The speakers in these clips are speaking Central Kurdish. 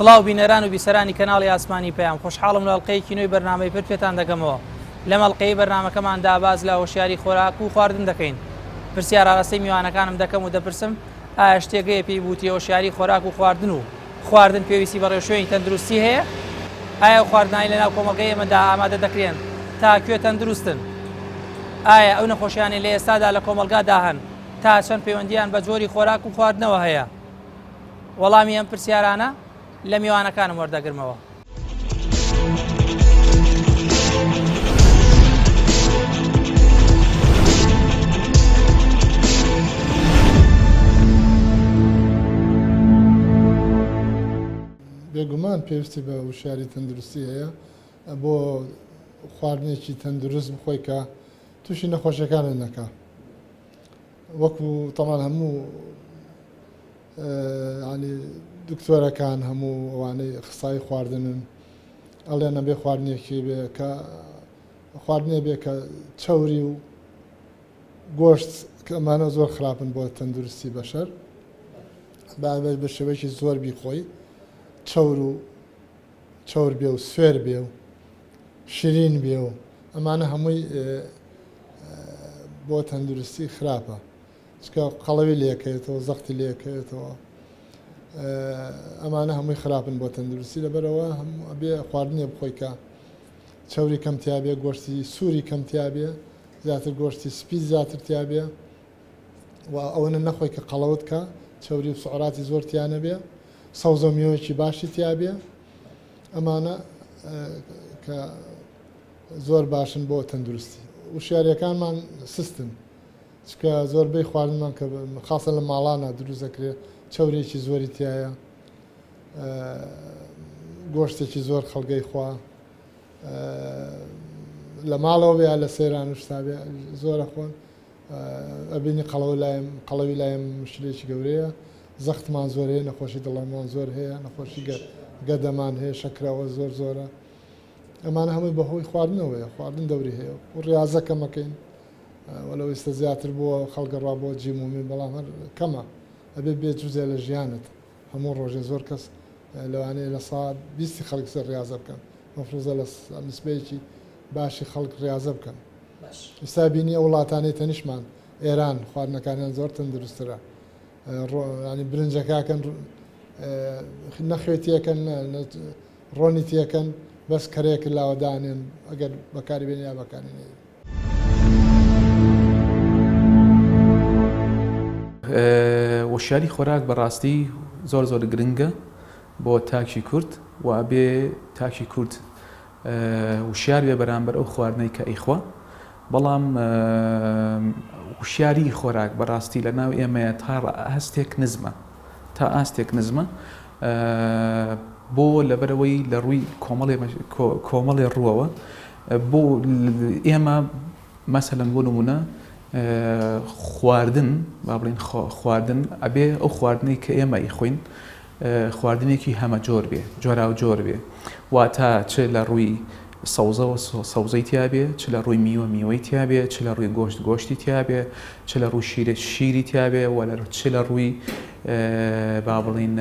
سڵاو بینەران و بیسەرانی کەناڵی ئاسمانی پەیام، خۆشحاڵم لە ئەڵقەیەکی نوێی بەرنامەی پر پێتان دەکەمەوە. لەم ئەڵقەی بەرنامەکەماندا باز لە هۆشیاری خۆراک و خواردن دەکەین. پرسیار ئاراستەی میوانەکانم دەکەم و دەپرسم ئایا شتێکەیە پێی بووتی هۆشیاری خۆراک و خواردن پێویستی بە ڕێوشێنی تەندروستی هەیە؟ ئایا خواردنایی لەناو کۆمەڵگەی ئێمەدا ئامادە دەکرێن تا کوێ تەندروستن؟ ئایا ئەو نەخۆشیانەی لە ئێستادا لە کۆمەلگادا هەن تا چەند پەیوەندیان بە جۆری خۆراک و خواردنەوە هەیە؟ وەڵامی ئەم پرسیارانە لە میوانەکانم وەردەگرمەوە. بێگومان پێویستی بە وشیاری تەندروستی هەیە بۆ خواردنێکی تەندروست بخۆی کە تووشی نەخۆشیەکانت نەکا. وەکو تەمان هەموو دکتۆرەکان هەموو ئەوانەی اخسایی خواردنن ئەڵێن نەبێ خواردنێکی بێ کە خواردنێ بێ کە چەوری و گۆشت کە ئەمانە زۆر خراپن بۆ تەندروستی بەشەر بە شێوەیەکی زۆر بیخۆی چەور بێ و سوێر بێ و شیرین بێ و ئەمانە هەمووی بۆ تەندروستی خراپە، چکە قەڵەوی لێکەوێتەوە، زەختی لێکەوێتەوە، ئەمانە هەمووی خراپن بۆ تەندروستی. لەبەرەوە بێ خواردنێ بخۆی کە چەوری کەمتیا بێ، گۆشتی سووری کەمتیا بێ، زیاتر گۆشتی سپی زیاتر تیا بێ و ئەوەنە نەخۆی کە قەڵەوت کە چەوری و سوعراتی زۆر تیانە بێ، سەوزە و میوەیەکی باشی تیا بێ. ئەمانە کە زۆر باشن بۆ تەندروستی. وشیاریەکانمان سستن، چکە زۆربەی خواردنمان کە خاصە لە ماڵانە دروست دەکرێت چەورێکی زۆری تایە، گۆشتێکی زۆر خەڵگەی خوا لە ماڵەوە بێ لە سەیران و شتابێ زۆرە خۆن. ئەبینی قەڵەوی لایم مشکلێکی گەورەیە، زەختمان زۆر هەیە، نەخۆشی دڵەمان زۆر هەیە، نەخۆشی گەدەمان هەیە، شەکراوە زۆر زۆرە. ئەمانە هەمووی بەهۆی خواردنەوەیە، خواردن دەوری هەیە و ڕاضە کەمەکەین وەلەو ئێستا زیاتر بووە خەڵگەڕوا بۆ جیمومی، بەڵام هەر کەمە ئەبێ بێت جوزێ لە ژیانت. هەموو ڕۆژێ زۆر کەس لەوانەیە لە ساعت 20 خەڵک سەر ڕاضە بکەن، مەفروضە لە نسبەیەکی باشی خەڵک ڕاضە بکەن. ئێستا بینی ئەو وڵاتانەی تەنیشمان ئێران خواردنەکانیان زۆر تەندروستترە، برنجەکەکەن نەخوێتیەکەن، ڕۆنیتیەکەن، بەس کەرێک لاوەدانێن ئەگەر بەکاری بێن یا بەکارێنێ. وشیاری خۆراک بەڕاستی زۆر زۆر گرنگە بۆ تاکی کورد و بێ تاکی کورد وشیار بێ بەرامبەر ئەو خواردنەی کە ئەیخوا. بەڵام وشیاری خۆراک بەڕاستی لە ناو ئێمەیە تا ئاستێک نزمە بۆ لەبەرەوەی لە ڕووی کۆمەڵێ ڕووەوە بۆ ئێمە مەسەلەن بۆ نمونە خواردن با بڵین خواردن ئەبێ ئەو خواردنەی کە ئێمە ئیخۆین خواردنێکی هەمە جۆر بێ، جۆرا و جۆر بێ، واتە چ لە ڕووی سەوزەوە سەوزەی تیا بێ، چ لە ڕووی میوەی تیا بێ، چ لە ڕووی گۆشتی تیا بێ، چ لە ڕووی شیری تیا بێ، چ لە ڕووی با بڵین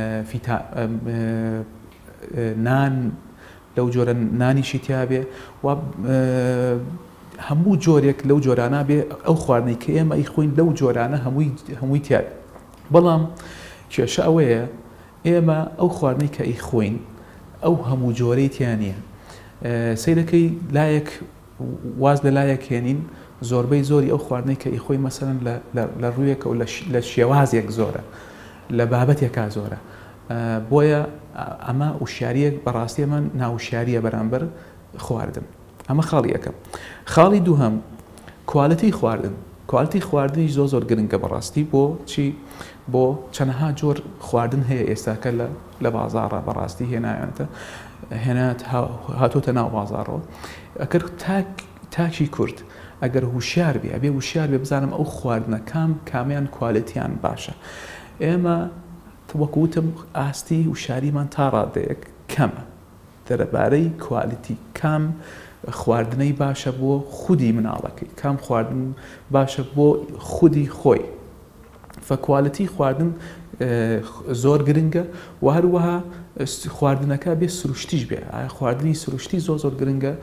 نان لەو جۆرە نانیشی تیا بێ و هەموو جۆرێک لەو جۆرانە بێ ئەو خواردنەی کە ئێمە ئیخۆین لەو جۆرانە هەمووی تیا بێ. بەڵام کێشە ئەوەیە ئێمە ئەو خواردنەی کە ئیخۆین ئەو هەموو جۆرەی تیان نییە. سەیرەکەی لایەک واز لە لایەکێنین زۆربەی زۆری ئەو خواردنەی کە ئیخۆی مەسەلەن لە ڕوویەکە و لە شێوازێک زۆرە، لە بابەتێکا زۆرە. بۆیە ئەمە وشیاریەک بەڕاستی ئەمە ناوشیاریە بەرامبەر خواردن. ئەمە خاڵی یەکەم. خاڵی دووهەم کواڵەتی خواردن. کواڵەتی خواردنیش زۆر گرنگە بەڕاستی بۆ چی؟ بۆ چەندەها جۆر خواردن هەیە ئێستاکە لە بازاڕە بەڕاستی هێنات هاتۆتە ناو بازاڕەوە. ئەگەر تاکی کورد ئەگەر هوشیار بێ ئەبێ هوشیار بێ بزانم ئەو خواردنە کامیان کواڵەتیان باشە. ئێمە وەکوتم ئاستی وشاریمان تا ڕادەیەک کەمە دەرەبارەی کوالیتی کام خواردنەی باشە بۆ خودی مناڵەکەی، کام خواردن باشە بۆ خودی خۆی. فکوالیتی خواردن زۆر گرنگە و هەروەها خواردنەکە بێ سروشتیش بێ خواردنی سروشتی زۆر گرنگە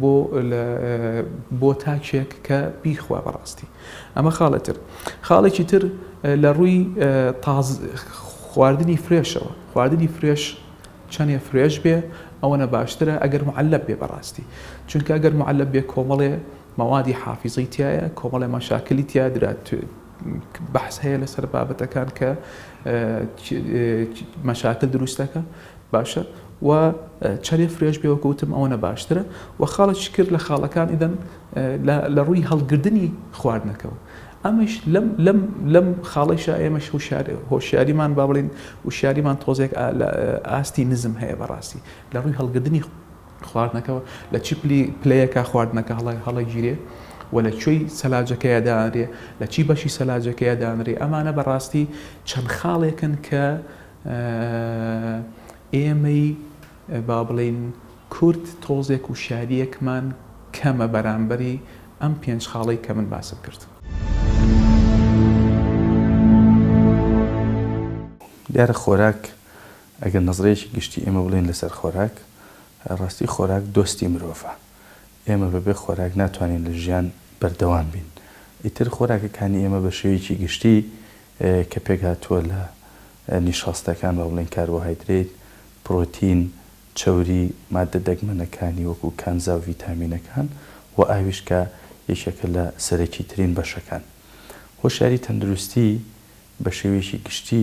بۆ تاکێک کە بیخوا بەڕاستی ئەمە خاڵەتر خاڵێکی تر لە ڕووی خواردنی فرێشەوە خواردنی فرێش چەندێ فرێش بێ ئەوەنە باشترە ئەگەر معلب بێ بەڕاستی چونکە ئەگەر معلب بێ کۆمەڵێ مەوادی حافیزی تایە کۆمەڵێ مەشاکلی تیا درات بەحث هەیە لەسەر بابەتەکان کە مەشاکل دروستەکە باشە و چەرێ فرێش بێوەکەوتم ئەوەنە باشترە و خاڵێکی کرد لە خاڵەکان ئیدەن لە ڕووی هەڵگردنی خواردنەکەەوە ئەمەش لەم خاڵیشە ئێمەش هۆشیاریمان با بڵین وشیاریمان تۆزێک ئاستی نزم هەیە بەڕاستی لە ڕووی هەڵگردنی خواردنەکەەوە لە چی پلەیەکە خواردنەکە هەڵی گیرێ و لە کوێی سەلاجەکەیە دانرێ لە چی بەشی سەلاجەکەیە دانرێ ئەمانە بەڕاستی چەند خاڵێکن کە ئێمەی با بڵین کورد تۆزێک و شاریەکمان کەمە بەرامبەری ئەم پێنج خاڵی کە من باسم کرد. دیارە خۆراک ئەگەر نەزرەیەکی گشتی ئێمە بڵێن لەسەر خۆراک ڕاستی خۆراک دۆستی مرۆڤە ئێمە بەبێ خۆراک ناتوانین لە ژیان بەردەوام بین ئیتر خۆراکەکانی ئێمە بە شێوەیەکی گشتی کە پێک هاتووە لە نیشاستەکان بە بڵێن کاربۆهایدرێت پرۆتین چەوری مادە دەگمەنەکانی وەکو کانزا و ڤیتامینەکان و ئاویش کە یەکێکە لە سەرەکی ترین بەشەکان هۆشیاری تەندروستی بە شێوەیەکی گشتی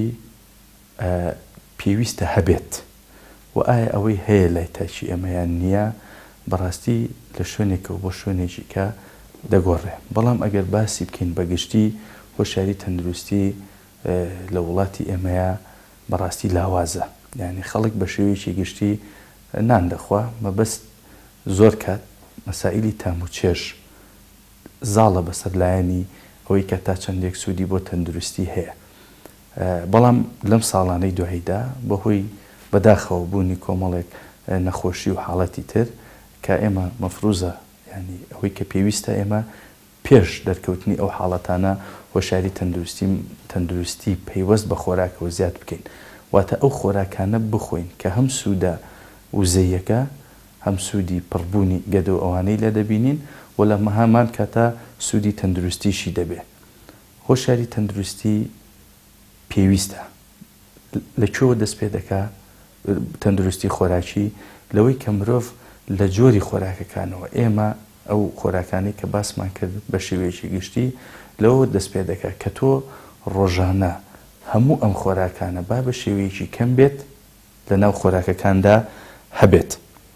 پێویستە هەبێت و ئایا ئەوەی هەیە لای تاچی ئێمەیان نییە بەڕاستی لە شوێنێکەوە بۆ شوێنێکی کە دەگۆڕێ بەڵام ئەگەر باسی بکەین بەگشتی هۆشیاری تەندروستی لە وڵاتی ئێمەیە بەڕاستی لاوازە یعنی خەڵک بە شێوەیەکی گشتی نان دەخوا مەبەست زۆر کات مەسائلی تام و چێش زاڵە بەسەر لایەنی ئەوەی کە تا چەندێک سوودی بۆ تەندروستی هەیە بەڵام لەم ساڵانەی دواییدا بەهۆی بەداخەوە بوونی کۆمەڵێک نەخۆشی و حاڵەتی تر کە ئێمە مەفروزە ینی ئەوەی کە پێویستە ئێمە پێش دەرکەوتنی ئەو حاڵەتانە هۆشیاری تەندروستی پەیوەست بە خۆراکەوە زیاد بکەین واتە ئەو خۆراکانە بخۆین کە هەم سوودە وزەیەکە هەم سوودی پڕبوونی گەدە و ئەوانەی لە دەبینین و لە هەمان کاتە سوودی تەندروستیشی دەبێ هۆشیاری تەندروستی پێویستە لەکوێوە دەست پێ دەکا تەندروستی خۆراکی لەوەی کە مرۆڤ لە جۆری خۆراکەکانەوە ئێمە ئەو خۆراکانی کە باسمان کرد بە شێوەیەکی گشتی لەوە دەست پێ دەکات کە تۆ ڕۆژانە هەموو ئەم خۆراکانە با بە شێوەیەکی کەم بێت لە ناو خۆراکەکاندا هەبێت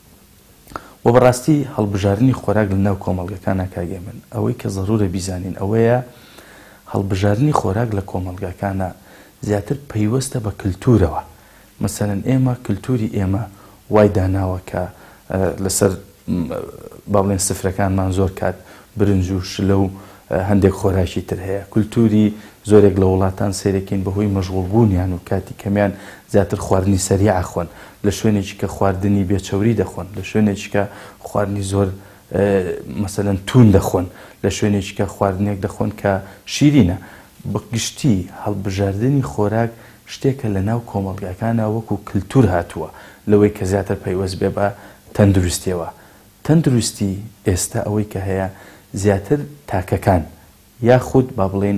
و بەڕاستی هەڵبژاردننی خۆراک لە ناو کۆمەڵگەکانە کاگێ من ئەوەی کە زەڕورە بیزانین ئەوەیە هەڵبژاردننی خۆراک لە کۆمەڵگەکانە زیاتر پەیوەستە بە کللتورەوە مەسەرەن ئێمە کللتوری ئێمە وای داناوە کە لەسەر با بڵێن سفرەکانمان زۆر کات برنج و شلە و هەندێک خۆراکی تر هەیە کللتوری زۆرێک لە وڵاتان سیرەکەین بەهۆی مەشغوڵبوونیان و کاتی کەمیان زیاتر خواردنی سەریع خۆن لە شوێنێکی کە خواردنی بێچەوری دەخۆن لە شوێنێکی کە خواردنی زۆر مەسەلەن تون دەخۆن لە شوێنێکی کە خواردنێک دەخۆن کە شیرینە بەگشتی هەڵبژاردننی خۆراک شتێکە لە ناو کۆمەڵگەکانە وەکو کللتور هاتووە لەوەی کە زیاتر پەیوەست بێ بە تەندروستیەوە تەندروستی ئێستا ئەوەی کە هەیە زیاتر تاکەکان یاخود با بڵێن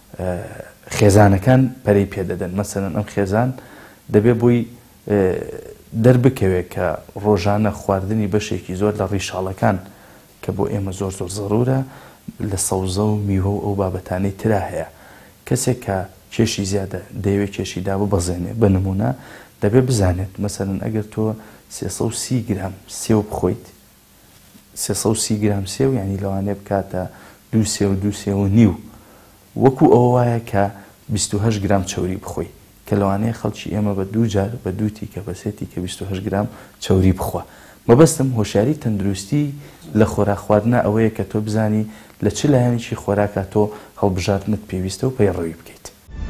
خێزانەکان پەرەی پێدەدەن مەسەلەن ئەم خێزان دەبێ بووی دەربکەوێت کە ڕۆژانە خواردنی بەشێکی زۆر لە ڕیشاڵەکان کە بۆ ئێمە زۆر زەڕورە لە سەوزە و میوە و ئەو بابەتانەی ترا هەیە کەسێک کە کێشی زیادە دەیەوێت کێشیدا ببەزێنێ بە نمونە دەبێ بزانێت مەسەلەن ئەگەر تۆ 330 گرام سێو بخۆیت 330 گرام سێو ینی لەوانێ بکاتە 2 سێو 2 سێو نیو وەکو ئەوە وایە کە 28 گرام چەوری بخۆی کە لەوانەیە خەڵکی ئێمە بە دوو جار بە دووتی کە بەسێتی کە 28 گرام چەوری بخوا مەبەستم هۆشیاری تەندروستی لە خۆراک خواردنە ئەوەیە کە تۆ بزانی لە چ لایەنێکی خۆراکە تۆ هەڵبژاردنت پێویستە و پەیڕەوی بکەیت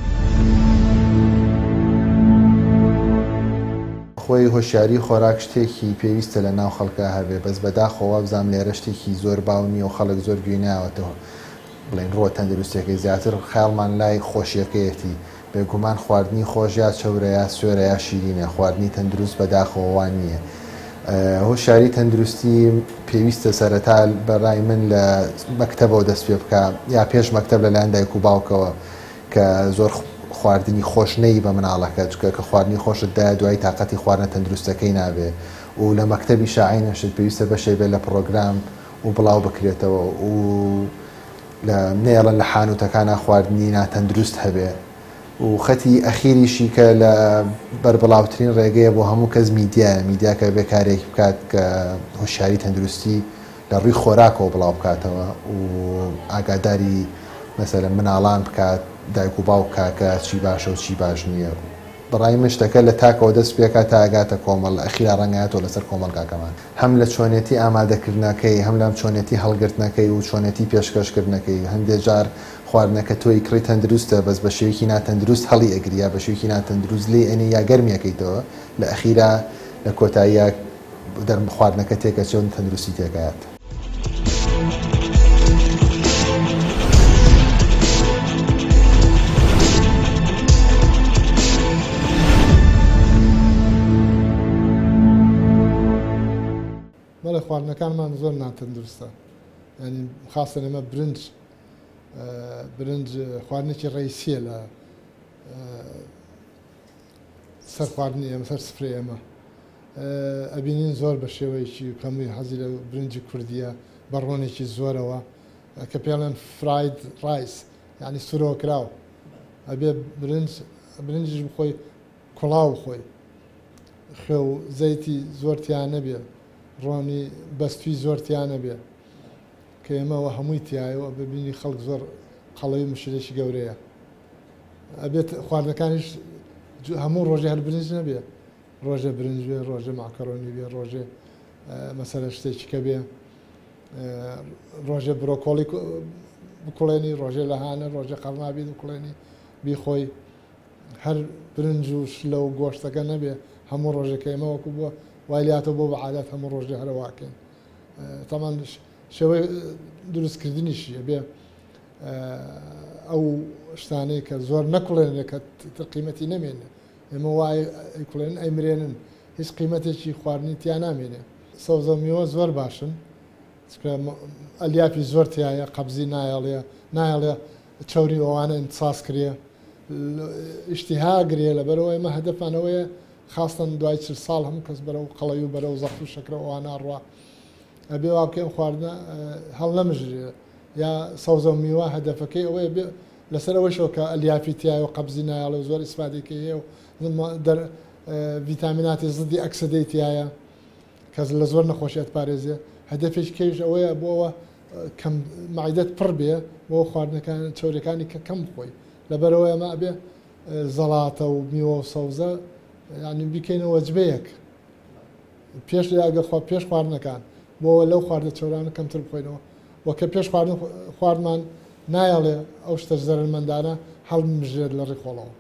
خۆی هۆشیاری خۆراک شتێکی پێویستە لە ناو خەڵکە هەبێ بەس بەداخەوە بزانام لێرە شتێکی زۆر باونی و خەڵک زۆر گوێ ناوەتەوە بڵێن ڕۆ تەندروستیەکەی زیاتر خەیاڵمان لای خۆشیەکەیەتی بێگومان خواردنی خۆش یا چەورە یا سوێرە یا شیرینە خواردنی تەندروست بەداخەوەوان نییە. هۆشیاری تەندروستی پێویستە سەرەتا بەڕای من لە مەکتەبەوە دەست پێ بکە یا پێش مەکتەب لەلایەن دایک و باوکەوە کە زۆر خواردنی خۆش نەی بە مناڵەکە چکە کە خواردنی خۆشتدا دوای تااقەتی خواردنە تەندروستەکەی نابێ و لە مەکتەبی شاعی نەشت پێویستە بەشێ بێت لە پرۆگرام و بڵاو بکرێتەوە و لە نێڵە لە حانوتەکانە خواردنی ناتەندروست هەبێ و خەتی ئەخیریشی کە لە بەربڵاوترین ڕێگەیە بۆ هەموو کەس میدیا کە بێکارێکی بکات کە هۆشیاری تەندروستی لە ڕووی خۆراکەوە بڵاو بکاتەوە و ئاگاداری مەسەلەن مناڵان بکات دایک و باوک کاکە چی باشە و چی باش نییە. بەڕای من شتەکە لە تاکەوە دەست پێکات تا ئاگاتە کۆمەڵ ئەخیرا ڕەنگایەتەوە لەسەر کۆمەڵگاکەمان هەم لە چۆنێتی ئامادەکردنەکەی هەم لەم چۆنێتی هەڵگرتنەکەی و چۆنێتی پێشکەشکردنەکەی هەندێک جار خواردنەکە تۆی کڕی تەندروستە بەس بە شێوەیەکی ناتەندروست هەڵی ئەگریا بە شێوەیەکی ناتەندروست لێ ئەنی یا گەرمیەکەیتەوە لە ئەخیرا لە کۆتاییە دەرم خواردنەکە تێکە چۆن تەندروستی تێکات. بەڵێ خواردنەکانمان زۆر ناتەندروستە ینی خاستە ئێمە برنج خواردنێکی ڕئیسیە لە سەر خواردنی ئێمە سەر سفرەی ئێمە ئەبینین زۆر بە شێوەیەکی کەمووی حەزی لە برنجی کوردیە بەڕۆنێکی زۆرەوە کە پێڵێن فراید ڕایس یعنی سورەوە کراوە ئەبێ برنجش بخۆی کوڵاو بخۆی خێ و زەیتی زۆرتیان نەبێ ڕۆنی بەستوی زۆرتیانە بێ کە ئێمەوە هەمووی تایەوە ببینی خەڵک زۆر قەڵەوی مشکلێکی گەورەیە ئەبێت خواردنەکانیش هەموو ڕۆژێ هەر برنج نەبێ ڕۆژە برنج بێ ڕۆژە ماکەرۆنی بێ ڕۆژێ مەسەلە شتێکی کە بێ ڕۆژێ برۆکۆلی بکوڵێنی ڕۆژێ لەهانە ڕۆژێ قەرنابی بکوڵێنی بیخۆی هەر برنج و شلە و گۆشتەکە نەبێ هەموو ڕۆژێکە ئێمە وەکو بووە وایلاتەوە بۆ بەعادات هەموو ڕۆژێ هەرەواکەین تامان شێوەی دروستکردنیشیە بێ ئەو شتانەی کە زۆر نەکوڵێنێ کە قیمەتی نەمێنێ ئێمە وای کوڵێن ئەیمرێنن هیچ قیمەتێکی خواردنی تیان نامێنێ سەوزە میوە زۆر باشن ئەلیاپی زۆر تایە قەبزی نایەڵێ چاوری ئەوانە ئینتساس کرێ ئیشتیهاگرێ لەبەرەوە ئێمە هەدەفانەوەیە خاستن دوای 40 ساڵ هەموو کەس بەرەو قەڵەوی و بەرەو زەخت و شەکرە ئەوانە ڕوا ئەبێ وا بکەین خواردنە هەڵ نەمژرێ یا سەوزە و میوە هەدەفەکەی ئەوەیە بێ لەسەر ئەوەشەوە کە ئەلیافی تایە و قەبزی نایەڵێ و زۆر ئیسفادێکی هەیە و ڤیتامیناتی زدی ئەکسدەی تایە کەس لە زۆر نەخۆشیێت پارێزێ هەدەفێکی کەویش ئەوەیە بۆەوە کەم معیدەت پڕ بێ بۆ خواردنەکان چۆرەکانی کە کەم بخۆی لەبەرەوە ئەمە ئەبێ زەڵاتە و میوە و سەوزە ینی بیکەینەوە وەجبەیەک پێش ئەگەر پێش خواردنەکان بۆ لەو خواردە چۆرانە کەمتر بخۆینەوە وەکە پێش خواردمان نایەڵێ ئەو شتە زەرمەندانە هەڵمژێت لە ڕێخۆڵەوە.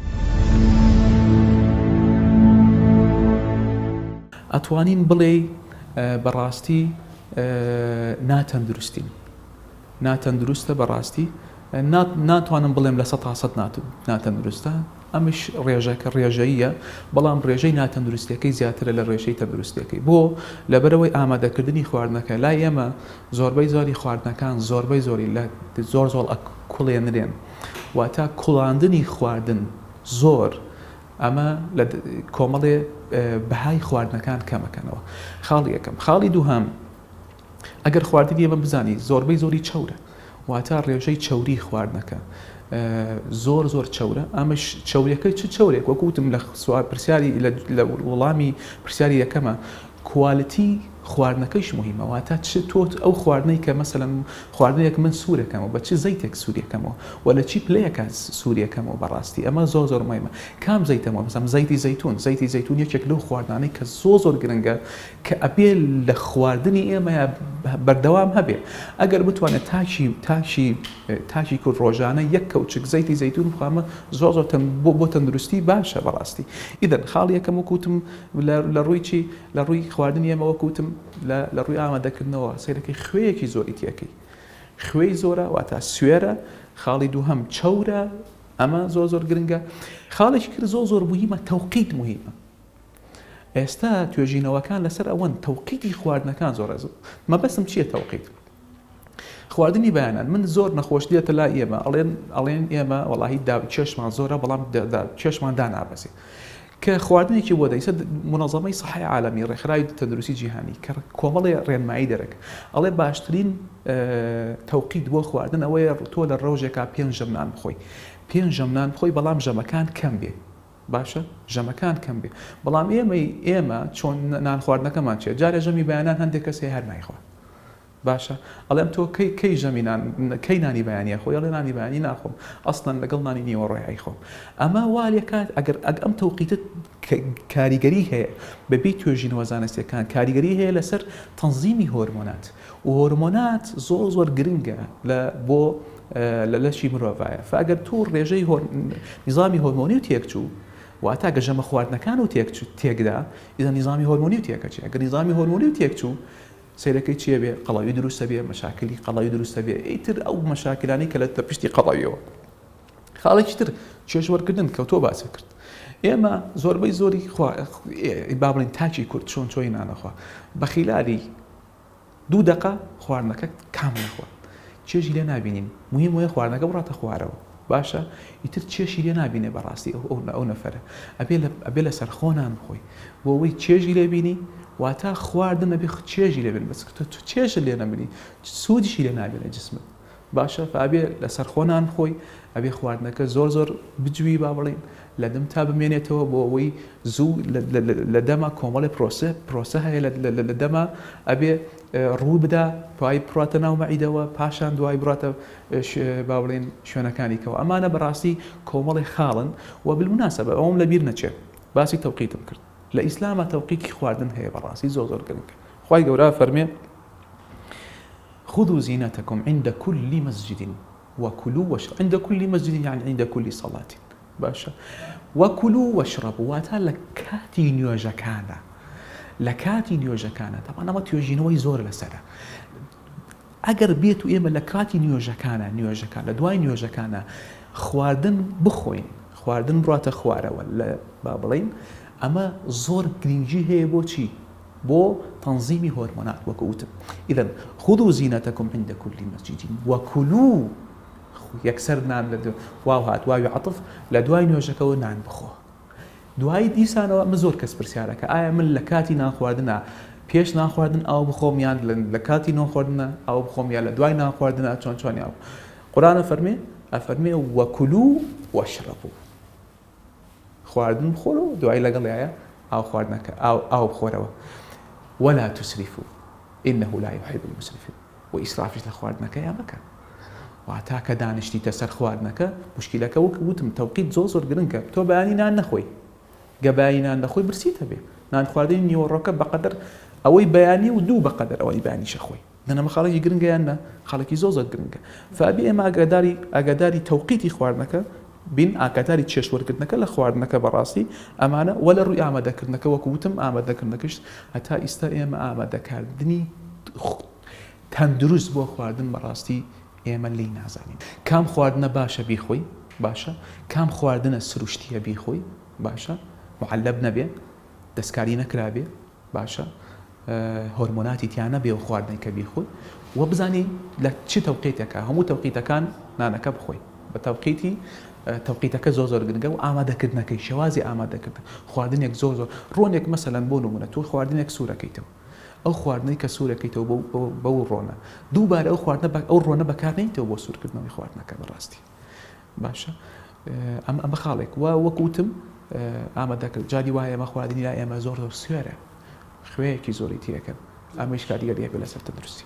ئەتوانین بڵێ بەڕاستی ناتەندروستە بەڕاستی ناتوانم بڵێم لە 100% ناتەندروستە ئەمش ڕێژەکە ڕێژەیە بەڵام ڕێژەی ناتەندروستیەکەی زیاترە لە ڕێژەی تەندروستیەکەی بۆ لەبەرەوەی ئامادەکردنی خواردنەکە لای ئێمە زۆربەی زۆری خواردنەکان زۆربەی زۆری لە زۆر کوڵێنرێن واتە کوڵاندنی خواردن زۆر ئەمە لە کۆمەڵێ بەهای خواردنەکان کەمەکەنەوە. خاڵی یەکەم. خاڵی دووهەم ئەگەر خواردنی ئێمە بزانی زۆربەی زۆری چەورە واتە ڕێژەی چەوری خواردنەکە زۆر چەورە ئەمەش چەوریەکەی چ چەورێک وەکوتم لە پرسیاری لە وەڵامی پرسیاری یەکەمە کوالیتی خواردنەکەیش مهمە واتە چ تۆت ئەو خواردنەی کە مەسەلەن خواردنێک من سوورەکەمەوە بە چ زەیتێک سووریەکەمەوە و لە چی پلەیەکە سووریەکەمەوە بەڕاستی ئەمە زۆر مهمە کام زەیتەمەوە مثلا زەیتی زەیتون یەکێک لەو خواردانەی کە زۆر گرنگە کە ئەبێ لە خواردنی ئێمە بەردەوام هەبێ ئەگەر بتوانێت تاکی کورد ڕۆژانە یەک کەوچک زەیتی زەیتون بخوامە زۆر بۆ تەندروستی باشە بەڕاستی. ئیدەن خاڵی یەکەم وەکوتم لە ڕووی چی لە ڕووی خواردنی ئێمە وەکوتم لە ڕووی ئامادەکردنەوە سەیرەکەی خوێیەکی زۆری تیەکەی خوێی زۆرە واتە سوێرە خاڵی دووهەم چەورە ئەمە زۆر گرنگە خاڵێکی کرد زۆر مهمە تەوقیت مهمە ئێستا توێژینەوەکان لەسەر ئەوەن تەوقیتی خواردنەکان زۆر مەبەستم چییە تەوقیت خواردنی بەیانان من زۆر نەخۆش دێتە لا ئێمە ئەڵێن ئێمە وەڵاهی چێشمان زۆرە بەڵام چێشمان دانابەسێ کە خواردنێکی بۆ دەیسە منەظەمەی سەحای عالەمی ڕێکخراوی تەندروستی جیهانی کە کۆمەڵی ڕێنمایی دەرەک ئەڵێ باشترین تەوقیت بۆ خواردن ئەوەیە تۆ لە ڕۆژێکا 5 ژەمنان بخۆی 5 ژەمنان بخۆی بەڵام ژەمەکان کەم بێ باشە ژەمەکان کەم بێ بەڵام ئێمە چۆن نان خواردنەکەمان چێت جارێ ژەمی بەیانان هەندێک کەسێ هەر نایخوا باشە ئەڵێم تۆ کەی ژەمینان کەی نانی بەیانیە خۆی ئەڵێ نانی بەیانی ناخۆم ئەسڵەن لەگەڵ نانی نیوەڕۆیایی خۆم ئەمە والێ کات ئەگەر ئەم تەوقیتت کاریگەری هەیە بەبێ توێژینەوە زانستیەکان کاریگەری هەیە لەسەر تەنزیمی هۆرمۆنات و هۆرمۆنات زۆر گرنگە بۆ لە لەشی مرۆڤایە فەگەر تو ڕێژەی نیزامی هۆرمۆنی و تێکچوو واتە گە ژەمە خواردنەکان و تێکدا ئیدا نیزامی هۆرمۆنی و تێکەچێ ئەگەر نیزامی هۆرمۆنی و تێکچوو سیرەکەی چیە بێ قەڵاوی دروستە بێ مەشاکلی قەڵاوی دروستە بێ ئیتر ئەو مەشاکلانی کە لە پشتی قەڵاویەوە خاڵێکی تر چێژوەرکردن کە تۆ باسە کرد ئێمە زۆربەی زۆری با بڵین تاچی کورد چۆن چۆی نانەخوا بە خیلالی 2 دقە خواردنەکە کام نەخوا چێژی لێ نابینین مهم وەیە خواردنەکە بڕاتە خوارەوە باشە ئیتر چێشی لێ نابینێ بەڕاستی ئەو نەفەرە ئەبێ لە سەرخۆنان بخۆی بۆ ئەوەی چێژی لێ بینی واتە خواردن نەبێ چێژی لێ بێن بەس چێژە لێ نەبینی سوودیشی لێ نابێنە جسمت باشە ئەبێ لە سەرخۆنان بخۆی ئەبێ خواردنەکە زۆر بجووی با بڵێن لە دەم تا بمێنێتەوە بۆ ئەوەی زوو لە دەما کۆمەڵی پرۆسە هەیە لە دەما ئەبێ ڕوو بدا پای بڕاتە ناو مەعیدەوە پاشان دوای بڕاتە با بڵێن شوێنەکانیکەوە ئەمانە بەڕاستی کۆمەڵی خاڵن و بالمناسبە ئەوم لەبیر نەچێت باسی تەوقیتم کرد لە ئیسلامە تەوقیتی خواردن هەیە بەڕاستی زۆر گرنگە خوای گەورە فەرمێ خذوا زينتكم عند كل مسجد وكلوا واشربوا عند كل مسجد يعني عند كل صلاة باشا وكلوا واشربوا واتا لكاتي نيوجكانا لكاتي نيوجكانا طبعا ما تيوجينوي زور لسنة اگر بيتو ايما لكاتي نيوجكانا دوای نيوجكانا خواردن بخوين خواردن برات خواره ولا بابلين اما زور گرنگی هەیە بۆ چی بۆ تەنزیمی هۆرمۆنات وەکوتم إذن خذوا زينتكم عند كل مسجد وكلوا یەکسەر نان لە واو هات واوی عەطف لە دوای نوێژەکەەوە نان بخۆ دوای دیسانەوە ئەمە زۆر کەس پرسیارەکە ئایا من لە کاتی نانخواردنە پێش ناخواردن ئەو بخۆم یان لە کاتی نۆخواردنە ئەو بخۆم یا لە دوای ناخواردنە چۆنی ئەو قورئان ئەفەرمێ وەکولوا وەشربوا خواردن بخۆرە و دوای لەگەڵ یایە ئاو خواردنەکە ئاو بخۆرەوە ولا تسرفوا إنه لا يحب المسرفين وإسرافش لە خواردنەکە یا مەکە واتە کە دانیشتیتە سەر خواردنەکە مشکلەکە وتم تەوقیت زۆر گرنگە تۆ بەیانی نان نەخۆی گە بەیانی نان نەخۆی برسیتە بێ نان خواردنی نیوەڕۆکە بەقەدەر ئەوەی بەیانی و دوو بەقەدەر ئەوەی بەیانیشە خۆی دەنەمە خاڵێکی گرنگە یان نە خاڵێکی زۆر گرنگە فابێ ئێمە ئاگاداری تەوقیتی خواردنەکە بین ئاگاداری چێشوەرکردنەکە لە خواردنەکە بەڕاستی ئەمانە وە لە ڕووی ئامادەکردنەکە وەکو وتم ئامادەکردنەکەش هەتا ئیستا ئێمە ئامادەکردنی تەندروست بۆ خواردن بەڕاستی ئێمە لی نازانین کام خواردنە باشە بیخۆی باشە کام خواردنە سروشتیە بیخۆی باشە معلب نەبێ دەستکاری نەکرابێ باشە هۆرمۆناتی تیانە بێ و خواردنەکە بیخۆی و بزانی لە چی تەوقیتەکە هەموو تەوقیتەکان نانەکە بخۆی بە تەوقیتەکە زۆر گرنگە و ئامادەکردنەکەی شێوازی ئامادەکردن خواردنێک زۆر ڕۆنێک مەسەلەن بۆ نمونە تۆ خواردنێک سوورەکەیتەوە ئەو خواردنەی کە سوورەکەیتەوە بەو ڕۆنە دووبارە ئەو ڕۆنە بەکارنیتەوە بۆ سوورکردنەوەی خواردنەکە بەڕاستی باشە ئەمە خاڵێک وەکوتم ئامادەکرد جاری وایە ئەمە خواردنی لا ئێمە زۆر سوێرە خوێیەکی زۆری تێەکەن ئەمەش کاریگەری هەبێ لەسەر تەندروستی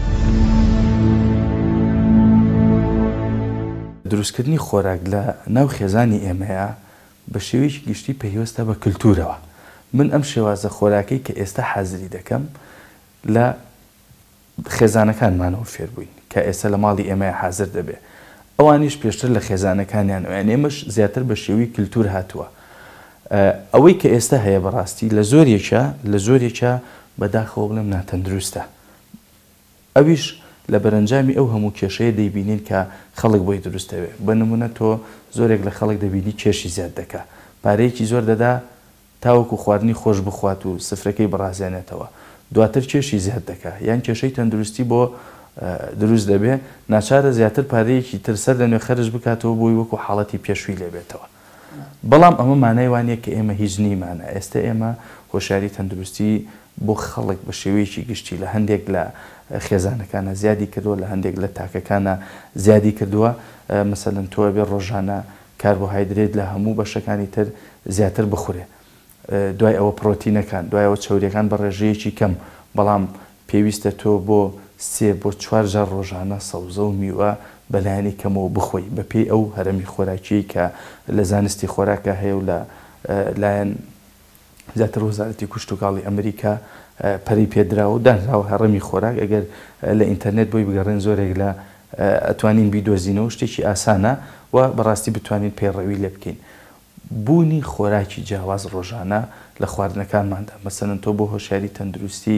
دروستکردنی خۆراک لە ناو خێزانی ئێمەیە بە شێوەیەکی گشتی پەیوەستە بە کللتورەوە من ئەم شێوازە خۆراکەی کە ئێستا حەزری دەکەم لە خێزانەکانمانەوە فێر بووین کە ئێستا لە ماڵی ئێمەیە حازر دەبێ ئەوانیش پێشتر لە خێزانەکانیان ئەویان ئێمەش زیاتر بە شێوی کللتور هاتووە ئەوەی کە ئێستا هەیە بەڕاستی لە زۆرێکە بەداخەوە بڵێم ناتەندروستە ئەویش لە بەرەنجامی ئەو هەموو کێشەیە دەیبینین کە خەڵک بۆی دروستەوێ. بە نمونە تۆ زۆرێک لە خەڵک دەبینی کێشی زیاد دەکا، پارەیەکی زۆر دەدا تاوەکو خواردنی خۆش بخوات و سفرەکەی بەڕازێنێتەوە، دواتر کێشی زیاد دەکا یان کێشەی تەندروستی بۆ دروست دەبێ، ناچارە زیاتر پارەیەکی ترسەر لە نوێ خەرج بکاتەوە بۆی وەکو حاڵەتی پێشووی لێبێتەوە. بەڵام ئەمە مانای وانە کە ئێمە هیچ نیمانە. ئێستا ئێمە هۆشیاری تەندروستی بۆ خەڵک بە شێوەیەکی گشتی لە هەندێک لە خێزانەکانە زیادی کردووە، لە هەندێک لە تاکەکانە زیادی کردووە. مەسەلەن تۆ بێ ڕۆژانە کاربۆهایدرێت لە هەموو بەشەکانی تر زیاتر بخورێ، دوای ئەوە پرۆتینەکان، دوایەوە چەوریەکان بە ڕێژەیەکی کەم، بەڵام پێویستە تۆ بۆ 3 بۆ 4 جار ڕۆژانە سەوزە و میوە بەلایانی کەمەوە بخۆی بەپێی ئەو هەرمی خۆراکی کە لە زانستی خۆراکە هەیە و لە لایەن زیاتر وەزارەتی کوشتتوکاڵی ئەمریکا پەری پێدراوە و دانراوە هەڕەمی خۆراک. ئەگەر لە ئینتەرنێت بۆی بگەڕێن زۆرێک لە ئەتوانین بیدۆزینەوە، شتێکی ئاسانە و بەڕاستی بتوانین پێڕەوی لێ بکەین. بوونی خۆراکی جیاواز ڕۆژانە لە خواردنەکانماندا، مەسەلەن تۆ بۆ هۆشیاری تەندروستی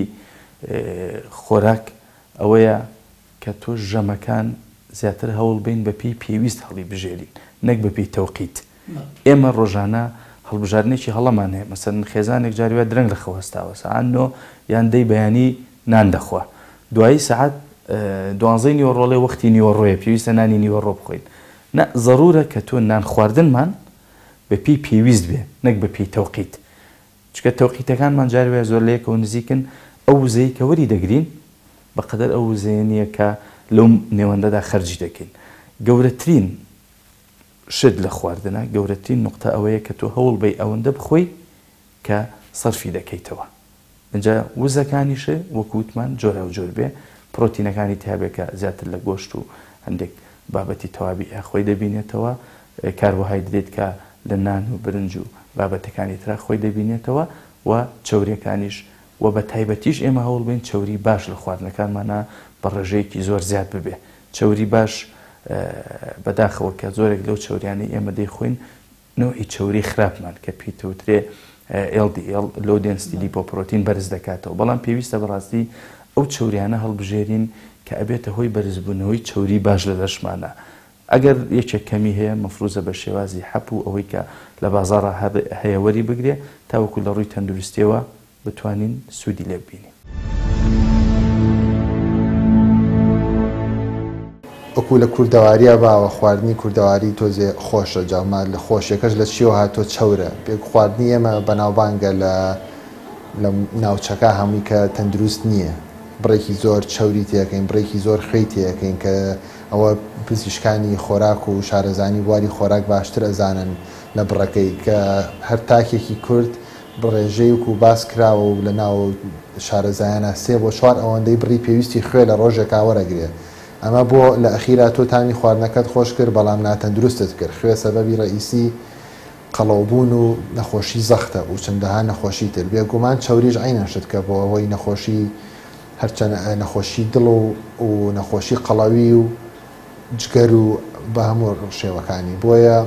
خۆراک ئەوەیە کە تۆ ژەمەکان زیاتر هەوڵ بین بەپی پێویست هەڵی بژێرین، نەک بەپی تەوقیت. ئێمە ڕۆژانە هەڵبژاردنێکی هەڵەمان هەیە، مەسەلەن خێزانێک جاریوە درەنگ لە خەوەستاوە سەعات 9 یان 10 بەیانی نان دەخوا، دوایی سەعات 12 نیوەڕۆڵێ وەختی نیوەڕۆیە پێویستە نانی نیوەڕۆ بخۆین. نە ضرورە کە تۆ نان خواردنمان بەپی پێویست بێ، نەک بەپی تەوقیت. چکە تەوقیتەکانمان جاروێ زۆر لەیەکەوە نزیکن ئەو وزەی کە وەری دەگرین بەقەدەر ئەو وزەیە نییە کە لەو نێوەندەدا خەرجی دەکەین. گەورەترین شت لە خواردنە، گەورەترین نقطە ئەوەیە کە تۆ هەوڵ بەی ئەوەندە بخۆی کە سەرفی دەکەیتەوە. اینجا وزەکانیشە وەکووتمان جۆرە و جۆر بێ، پرۆتینەکانی تیابێکە زیاتر لە گۆشت و هەندێک بابەتی تەواوی خۆی دەبینێتەوە، کاربۆهایدرێت کە لە نان و برنج و بابەتەکانی ترا خۆی دەبینێتەوە و چەوریەکانیش و بە تایبەتیش ئێمە هەوڵ بین چەوری باش لە خواردنەکانمانە بە ڕێژەیەکی زۆر زیاد ببێ. چەوری باش بەداخەوە کە زۆرێک لەو چەوریانەی ئێمە دەیخۆین نوعی چەوری خراپمان کە پیتەوترێ LDL لۆ دێنسیتی لیپۆپرۆتین بەرز دەکاتەوە، بەڵام پێویستە بەڕاستی ئەو چەوریانە هەڵبژێرین کە ئەبێتە هۆی بەرزبوونەوەی چەوری باش لە دەشمانە. ئەگەر یەکێک کەمی هەیە مەفروزە بە شێوازی حەپ و ئەوەی کە لە بازاڕە هەیە وەری بگرێ تاوەکو لە ڕووی تەندروستیەوە بتوانین سوودی لێ ببینین. وەکو لە کوردەواریە باوە خواردنی کوردەواری تۆزێ خۆشە جاما لە خۆشیەکەش لە چیەوە هاتۆ چەورە پێک خواردنی ئێمە بەناوبانگە لە ناوچەکە هەمووی کە تەندروست نییە، بڕێکی زۆر چەوری تێەکەین، بڕێکی زۆر خەی تێەکەین کە ئەوە پزیشکانی خۆراک و شارەزانی بواری خۆراک باشتر ئەزانن لە بڕەکەی کە هەر تاکێکی کورد بڕێژەیەک و باس کراوە و لە ناو شارەزایانە 3 بۆ 4 ئەوەندەی بڕی پێویستی خوێ لە ڕۆژێکا وەرەگرێ. ئەمە بۆ لە ئەخیرا تۆ تامی خواردنەکەت خۆش کرد بەڵام ناتەندروستت کرد. خوێ سەبەبی ڕئیسی قەڵەوبوون و نەخۆشی زەختە و چەندەها نەخۆشی تر. بێگومان چەوریش عینەن شت کە بۆ ئەوەی نەخۆشی هەرچەند نەخۆشی دڵ و نەخۆشی قەڵەوی و جگەر و بە هەموو شێوەکانی. بۆیە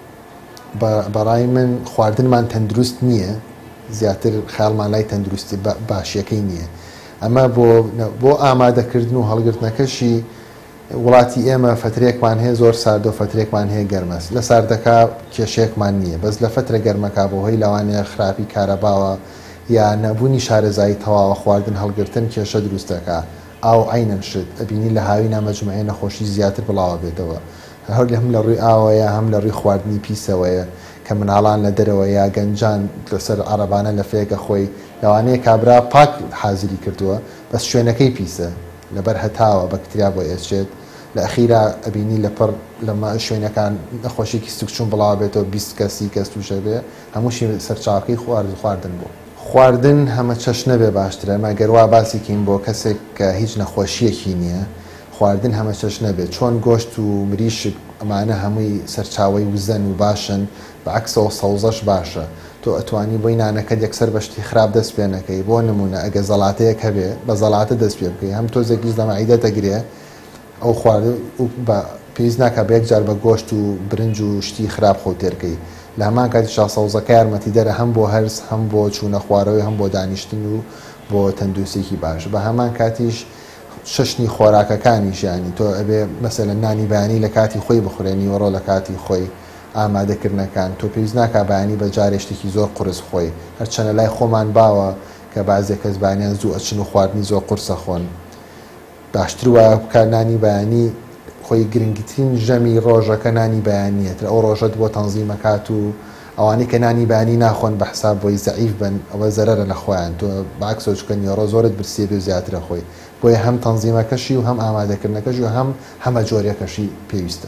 بەڕای من خواردنمان تەندروست نییە، زیاتر خەیاڵمان لای تەندروستی باشیەکەی نییە. ئەمە بۆ ئامادەکردن و هەڵگرتنەکەشی وڵاتی ئێمە فترێکمان هەیە زۆر سارد و فترێکمان هەیە گەرمەس. لە ساردەکە کێشەیەکمان نییە، بەس لە فترە گەرمەکە بۆ هۆی لەوانەیە خراپی کارەباوە یا نەبوونی شارەزایی تەواوە خواردن هەڵگرتن کێشە دروستەکە. ئاو عینەن شت ئەبینی لە هاوی نامەجموعەیە نەخۆشی زیاتر بڵاوە بێتەوە، هەر هەم لە ڕووی ئاوەیە هەم لە ڕووی خواردنی پیسەوەیە کە مناڵان لە دەرەوە یا گەنجان لەسەر عەرەبانە لە فێکە خۆی لەوانەیە کابرا پاک حازری کردووە بەس شوێنەکەی پیسە لەبەر هەتاوە بەکتریا بۆ ئێچێت لە ئەخیرا ئەبینی لەپڕ لەمە شوێنەکان نەخۆشیێکی سوکچوون بڵاو بێتەوە 20 کەس 30 کەس تووشە بێ هەمووشی سەرچاوەکەی خواردن بوو. خواردن هەمە چەش نەبێ باشترە مەگەروا باسیکەین بۆ کەسێک کە هیچ نەخۆشیەکی نییە. خواردن هەمە چەش نەبێت چۆن گۆشت و مریشک ئەمانە هەمووی سەرچاوی وزەن و باشن بەعکسەوە سەوزەش باشە. تۆ ئەتوانی بۆی نانەکەت یەکسەر بەشتی خراپ دەست پێ نەکەی. بۆ نمونە ئەگە زەڵاتەیەک هەبێ بە زەڵاتە دەست پێ بکەی هەم تۆزێکیش لە مەعیدە دەگرێ ئەو خواردن بە پێویست ناکە بە یەکجار بە گۆشت و برنج و شتی خراپ خۆ تێرکەی. لە هەمان کاتیشا سەوزەکە یارمەتی دەرە هەم بۆ هەرس هەم بۆ چوونە خوارەوەی هەم بۆ دانیشتن و بۆ تەندروستێکی باش. بە هەمان کاتیش ششنی خۆراکەکانی ژیانی تۆ ئەبێ مەسەلەن نانی بەیانی لە کاتی خۆی بخورێنی وەڕۆ لە کاتی خۆی ئامادەکردنەکان تۆ پێویست ناکا بەیانی بە جارێشتێکی زۆر قورس خۆی هەرچەنە لای خۆمان باوە کە بازێک کەس بانیان زوو ئەچن و خواردنی زۆر قورسە خۆن باشتر وایە بکە نانی بەیانی خۆی گرنگترین ژەمی ڕۆژەکە نانی بەیانیەتر ئەو ڕۆژەت بۆ تەنزیمەکات و ئەوانەی کە نانی بەیانی ناخۆن بە حساب بۆی زەعیف بن ئەوە زەرەرە لە خۆیان تۆ باکسۆ چکە نیۆڕۆ زۆرت برسێ بێ زیاترە خۆی بۆیە هەم تەنزیمەکەشی و هەم ئامادەکردنەکەشی و هەم هەمە جۆرێکەشی پێویستە.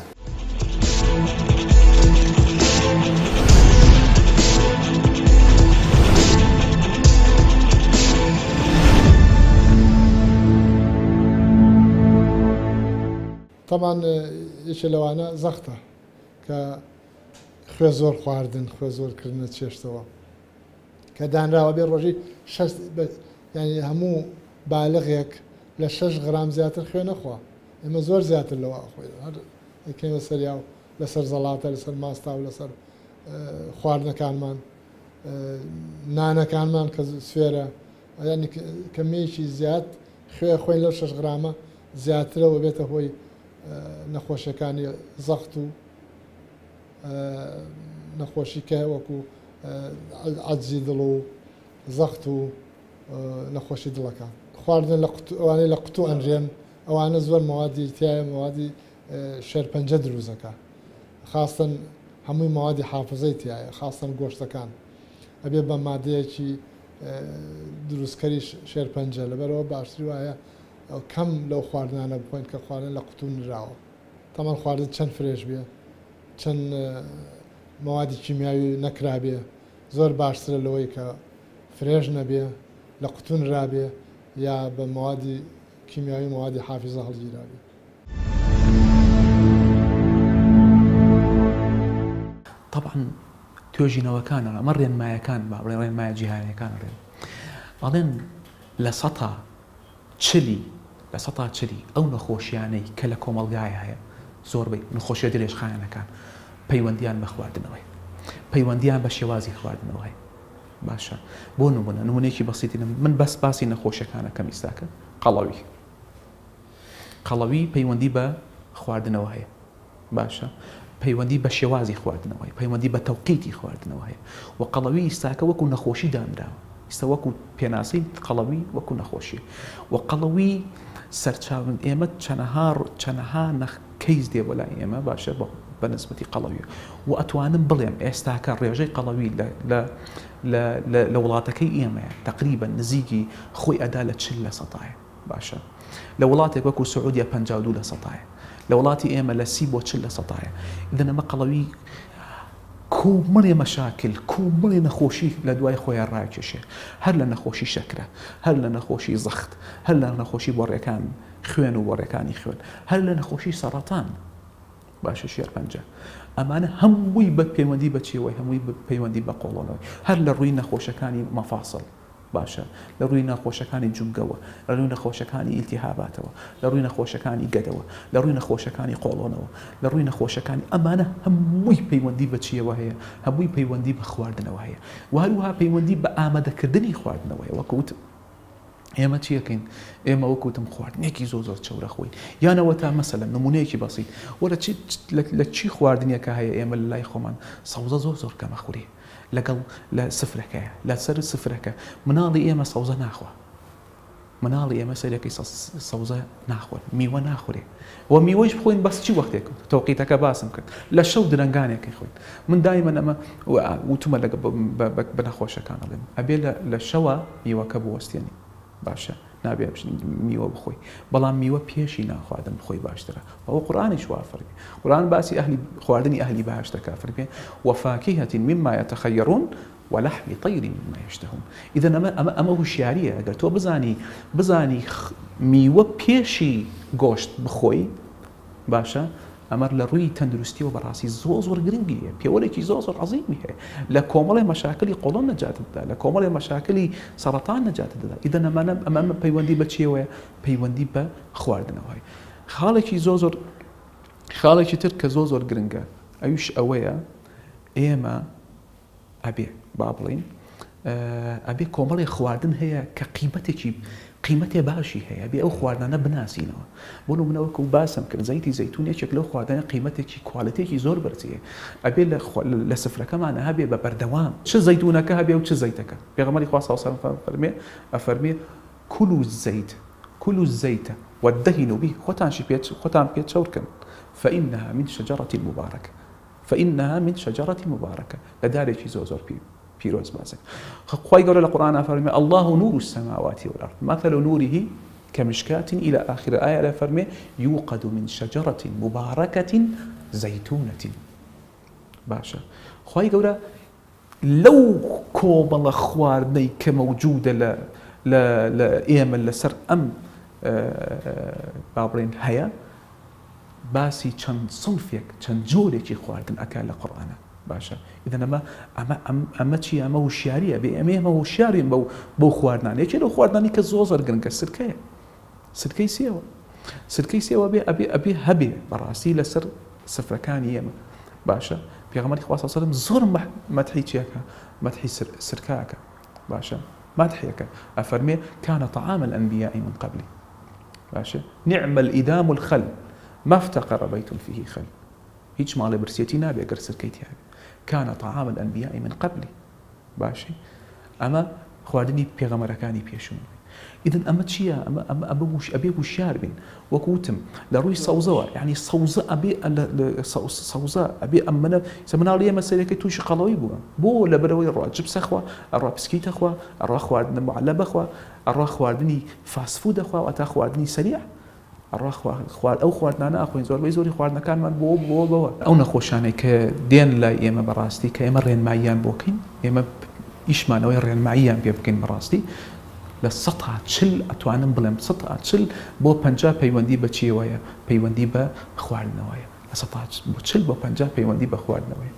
طبعا یەکێ لەوانە زەختە کە خوێ زۆر خواردن خوێ زۆرکردنە چێشتەوە کە دانراوە بێ ڕۆژی ینی هەموو بالغێک لە 6 غرام زیاتر خوێ نەخوا ئێمە زۆر زیاتر لەوە خۆیکەمە سەریا و لەسەر زەڵاتە لەسەر ماستا و لەسەر خواردنەکانمان نانەکانمان کە سوێرە ینی کەمێکی زیاد خوێ خۆین لەو 6 غرامە زیاترەوە بێتە هۆی نەخۆشیەکانی زەخت و نەخۆشی کە وەکو عەجزی دڵ و زەخت و نەخۆشی دڵەکان خواردن ئەوانەی لە قوتو ئەنرێن ئەوانە زۆر مەوادی تایە مەوادی شێرپەنجە دروستەکە خاستن هەمووی مەوادی حافزەی تایە خاستن گۆشتەکان ئەبێ بە مادەیەکی دروستکەری شێرپەنجە لەبەرەوە باشتر وایە کەم لەو خواردنانە بخۆین کە خواردن لە قوتو نراوە تەمان خواردن چەند فرێش بێ چەند مەوادی کیمیاوی نەکرابێ زۆر باشترە لەوەی کە فرێژ نەبێ لە قوتو نرابێ یا بە مەوادی کیمیاوی مەوادی حافزە هەڵگیرابێ. طبعا توێژینەوەکانە ئەمە ڕێنمایەکان با بڵێن ڕێنمایە جیهانیەکان ڕێن بەڵێن لە سەتا چلی ئەو نەخۆشیانەی کە لە کۆمەڵگایە هەیە زۆربەی نەخۆشیە درێژخایەنەکان پەیوەندیان بە خواردنەوەی پەیوەندیان بە شێوازی خواردنەوەی باشە بۆ نمونە نمونەیەکی بەسیتی من بەس باسی نەخۆشیەکانەکەم ئیستاکە قەڵەوی پەیوەندی بە خواردنەوە هەیە باشە پەیوەندی بە شێوازی خواردنەوەی پەیوەندی بە تەوقیتی خواردنەوە هەیە و قەڵەوی ئیستاکە وەکو نەخۆشی دانراوە ئیستا وەکو پێناسی قەڵەوی وەکو نەخۆشی و قەڵەوی سەرچاون ئێمە چەنەها کەیس دێ بۆ لای ئێمە باشە بە نسبەتی قەڵەوی و ئەتوانم بڵێم ئێستاکە ڕێژەی قەڵەوی لە وڵاتەکەی ئێمەیە تقریبا نزیکی خۆی ئەدا لە 40% باشە لە وڵاتێک وەکو سعودیا 52% لە وڵاتی ئێمە لە 30 بۆ 40% ئیدەن ئەمە قەڵەوی کومڵێ مەشاکل کومڵێ نەخۆشی لە دوای خۆیان ڕاکێشێ هەر لە نەخۆشی شەکرە هەر لە نەخۆشی زەخت هەر لە نەخۆشی بۆڕێکان خوێن و بۆڕێکانی خوێن هەر لە نەخۆشی سەرەتان باشە شێرپەنجە ئەمانە هەمووی بە پەیوەندی بە چێوەی هەمووی پەیوەندی بە قۆڵەوەی هەر لە ڕووی نەخۆشەکانی مەفاسڵ باشە لە ڕووی نەخۆشەکانی جومگەوە لە ڕووی نەخۆشەکانی ئیلتیهاباتەوە لە ڕووی نەخۆشەکانی گەدەوە لە ڕووی نەخۆشەکانی قۆڵۆنەوە لە ڕووی نەخۆشەکانی ئەمانە هەمووی پەیوەندی بە چیەوە هەیە هەمووی پەیوەندی بە خواردنەوە هەیە و هەروەها پەیوەندی بە ئامادەکردنی خواردنەوەیە وەکوت ئێمە چیەکەین ئێمە وەکوتم خواردنێکی زۆر چەورە خۆین یانەوە تا مەسەلەن نمونەیەکی بەسیط وەرە لە چی خواردنیەکە هەیە ئێمە لە لای خۆمان سەوزە زۆر کەمە خوری لەگەڵ لە سفرەکەیە لە سەر سفرەکە مناڵی ئێمە سەوزە ناخوا مناڵی ئێمە سەرەکەی سەوزە ناخۆن میوە ناخورێ و میوەش بخۆین بەس چی وەختێک تەوقیتەکە باسم کرد لە شەو درەنگانێکی خۆین من دایمەن ئەمە وتمە لە بە نەخۆشەکان ئەڵێم ئەبێ لە شەوە میوەکە بوەستێنی باشە نابێ میوە بخۆی بەڵام میوە پێشی ناخواردن بخۆی باشترە ئەوە قورئانیش وا فەرمی قورئان باسی خواردنی ئەهلی بەهەشتەکە فەرمێ وفاکهة مما يتخيرون ولحم طير مما يشتهون ئیدەن ئەمە هوشیاریە ئەگەر تۆ بزانی میوە پێشی گۆشت بخۆی باشە ئەمە لە ڕووی تەندروستی و بەڕاستی زۆر گرنگیە پێوەرێکی زۆر عەزیمی هەیە لە کۆمەڵی مەشاکلی قۆڵۆن نەجاتت دەدا لە کۆمەڵی مەشاکلی سەرەتان نەجاتت دەدا ئیدەن ئەمە پەیوەندی بە چیەوەیە پەیوەندی بە خواردنەوەی خاڵێکی تر کە زۆر گرنگە ئەویش ئەوەیە ئێمە ئەبێ با بڵین ئەبێ کۆمەڵی خواردن هەیە کە قیمەتێکی قیمەتێ باشی هەیە بێ ئەو خواردانە بناسیینەوە بۆ منەوەکە و باسم کرد زەیتی زەیتونێکێک لەو خواردانە قیمەتێکی کوالەتێکی زۆر بەرزیە ئەبێ لە سفرەکەمانە هەبێ بە بەردەوام چ زەیتونەکە هەبێ و چ زەیتەکە پێغەمبەری خوا صلی الله علیه و سلم ئەفەرمێ كلوا الزيت وادهنوا به خۆتان پێ چەورکن فإنها من شجرة مباركة لدارێکی زۆر پیرۆز بازێک خوای گەورە لە قورئان ئەفەرمێ الله نور السماوات والأرض مثل نوره كمشكاة إلى آخر آية فرمي يوقد من شجرة مباركة زيتونة باشا خوای گەورە لەو کۆمەڵە خواردنەی کە مەوجودە لە ئێمە لەسەر ئەم با بڵێن هەیە باسی چەند سڵفێک چەند جۆرێکی خواردن ئەکا لە قورئانە باشە ئیدەن ئەمە چی ئەمە وشیاریە بێ ئێمە وشیارین بەو خواردنانێکی لەو خواردنانی کە زۆر گرنگە سرکەیە سرکەی سێوە بێ ئەبێ هەبێ بەڕاستی لەسەر سفرەکانی ئێمە باشە پێغەمبەری خوا صلی الله علیه و سلم زۆر مەدحی چیەکە مەدحی سرکاکە باشە مدحيك أفرمي كان طعام الأنبياء من قبلي باشا نعم الإدام الخل ما افتقر بيت فيه خل هيج مالي برسيتي نابي أقر سركيتي هذا كان طعام الأنبياء من قبلي باشا أما خواردني بيغمركاني بيشون إذن أما تشيا أما أبي وشار بين وكوتم لروي صوزة يعني صوزة صوزة أبي أمنا سمنا ليه مسألة كي توش قلوي بو لبروي الرا جبس أخوة الرا بسكيت أخوة الرا خواردنا معلب أخوة الرا خواردني فاست فود أخوة وأتا خواردني سريع الرا أو خواردنا أنا أخوين زوري خواردنا كان من بو أو نخوشاني كدين لا يما براستي كيما رين معيان بوكين يما إيش ما نوي رين معيان بيبكين براستي لسطها تشل أتوانم بلم سطها تشل بو بنجا بيوندي بچيويا بيوندي بخواردنويا لسطها تشل بو بنجا بيوندي بخواردنويا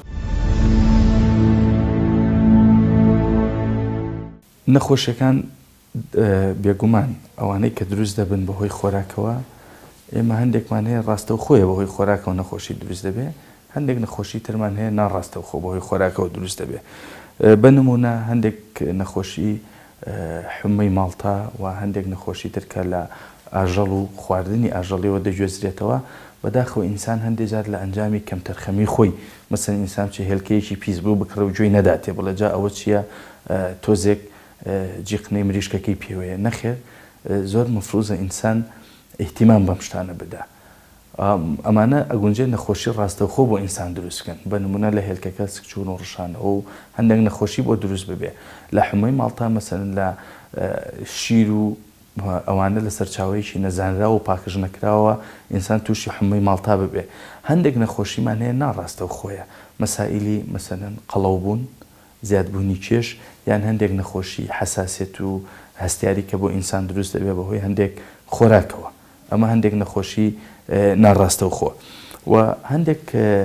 نەخۆشیەکان بێگومان ئەوانەی کە دروست دەبن بەهۆی خۆراکەوە ئێمە هەندێکمان هەیە ڕاستەوخۆیە بەهۆی خۆراکەوە نەخۆشی دروست دەبێ هەندێک نەخۆشی ترمان هەیە ناڕاستەوخۆ بەهۆی خۆراکەوە دروست دەبێ بە نمونە هەندێک نەخۆشی حمەی ماڵتا و هەندێک نەخۆشی ترکە لە ئاژەڵ و خواردنی ئاژەڵیەوە دەگوێزرێتەوە بەداخەوە ئینسان هەندێک جار لە ئەنجامی کەم تەرخەمی خۆی مەسەن ئینسان چ هێلکەیەکی پیس بوو بکڕە و گوێی نەداتێ بڵێ جا ئەوە چییە تۆزێک جیقنەی مریشکەکەی پێوەیە نەخێر زۆر مفروزە ئینسان ئیحتیمام بەم شتانە بدا ئەمانە ئەگونجێ نەخۆشی ڕاستەوخۆ بۆ ئینسان دروستکەن بە نمونە لە هێلکەکە سکچوون و ڕشانەوە و هەندێک نەخۆشی بۆ دروست ببێ لە حمەی ماڵتا مەسەن لە شیر و ئەوانە لە سەرچاوەیەکی نەزانرا و پاکژ نەکراوە ئینسان تووشی حمەی ماڵتا ببێ هەندێک نەخۆشیمان هەیە ناڕاستەوخۆیە مەسائیلی مەسەلەن قەڵەوبوون زیادبوونی کێش یان هەندێک نەخۆشی حەساسیت و هەستیاری کە بۆ ئینسان دروست دەبێ بەهۆی هەندێک خۆراکەوە ئەمە هەندێک نەخۆشی ناڕاستەوخۆ و هەندێک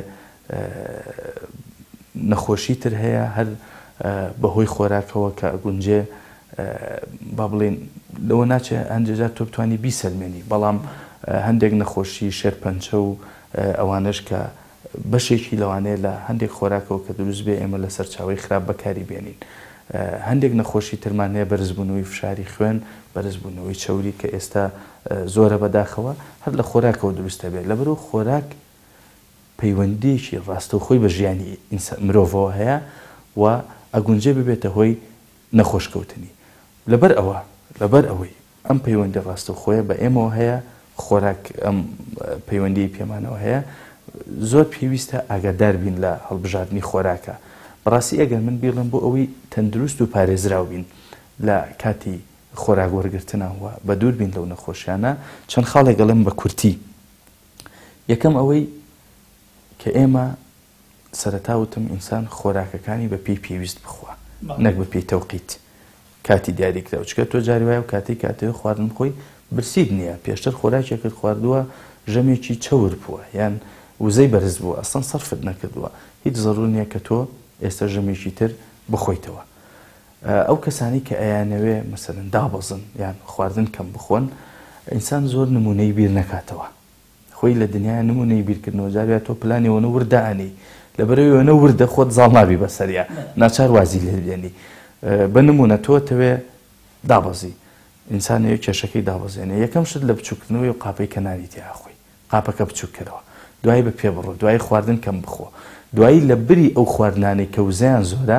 نەخۆشی تر هەیە هەر بەهۆی خۆراکەوە کە ئەگونجێ با بڵێن لەوە ناچێ هەندێکجار تۆ بتوانی بیسەلمێنی بەڵام هەندێک نەخۆشی شێرپەنچە و ئەوانش کە بەشێکی لەوانەیە لە هەندێک خۆراکەوە کە دروست بێ ئێمە لە سەرچاوی خراپ بەکاری بێنین هەندێک نەخۆشی ترمانەیە بەرزبوونەوەی فشاری خوێن بەرزبوونەوەی چەوری کە ئێستا زۆرە بەداخەوە هەر لە خۆراکەوە دروستە بێت لەبەرەوە خۆراک پەیوەندیەکی ڕاستەوخۆی بە ژیانی مرۆڤەوە هەیە و ئەگونجێ ببێتە هۆی نەخۆشکەوتنی لەبەر ئەوەی ئەم پەیوەندی ڕاستەوخۆیە بە ئێمەوە هەیە خۆراک ئەم پەیوەندی پێمانەوە هەیە زۆر پێویستە ئاگادار بین لە هەڵبژاردننی خۆراکە بەڕاستی ئەگەر من بیڵم بۆ ئەوەی تەندروست و پارێزراو بین لە کاتی خۆراک وەرگرتنەوە بە دوور بین لەو نەخۆشیانە چەند خاڵێک گەڵم بە کورتی یەکەم ئەوەی کە ئێمە سەرەتاوتم ئینسان خۆراکەکانی بە پێی پێویست بخوا نەک بە پێی تەوقیت کاتی دیاریکراوە چکە تۆ جاری وایە و کاتێک خواردن خۆی برسید نییە پێشتر خۆراکێکت خواردووە ژەمێکی چەور بووە یان وزەی بەرز بووە ئەسڵەن سەرفت نەکردووە هیچ زەڕوور نییە کە تۆ ئێستا ژەمێکی تر بخۆیتەوە ئەو کەسانی کە ئەیانەوێ مەسەلەن دابەزن یان خواردن کەم بخۆن ئینسان زۆر نمونەی بیر نەکاتەوە خۆی لە دنیای نمونەی بیرکردنەوە جاریا تۆ پلانیەوەنە وردەانی لەبەرەوەیەوەنە وردە خۆت زاڵ نابی بەسەریا ناچار وازی لێ بێنی بە نمونە تۆ تەوێ دابەزی ئینسانەیە کێشەکەی دابەزێنێ یەکەم شت لە بچووکردنەوەی و قاپەی کەناری تیاخۆی قاپەکە بچووکەوە دوایی بە پێ بڕۆ دوای خواردن کەم بخۆ دوایی لە بری ئەو خواردنانەی کە وزەیان زۆرە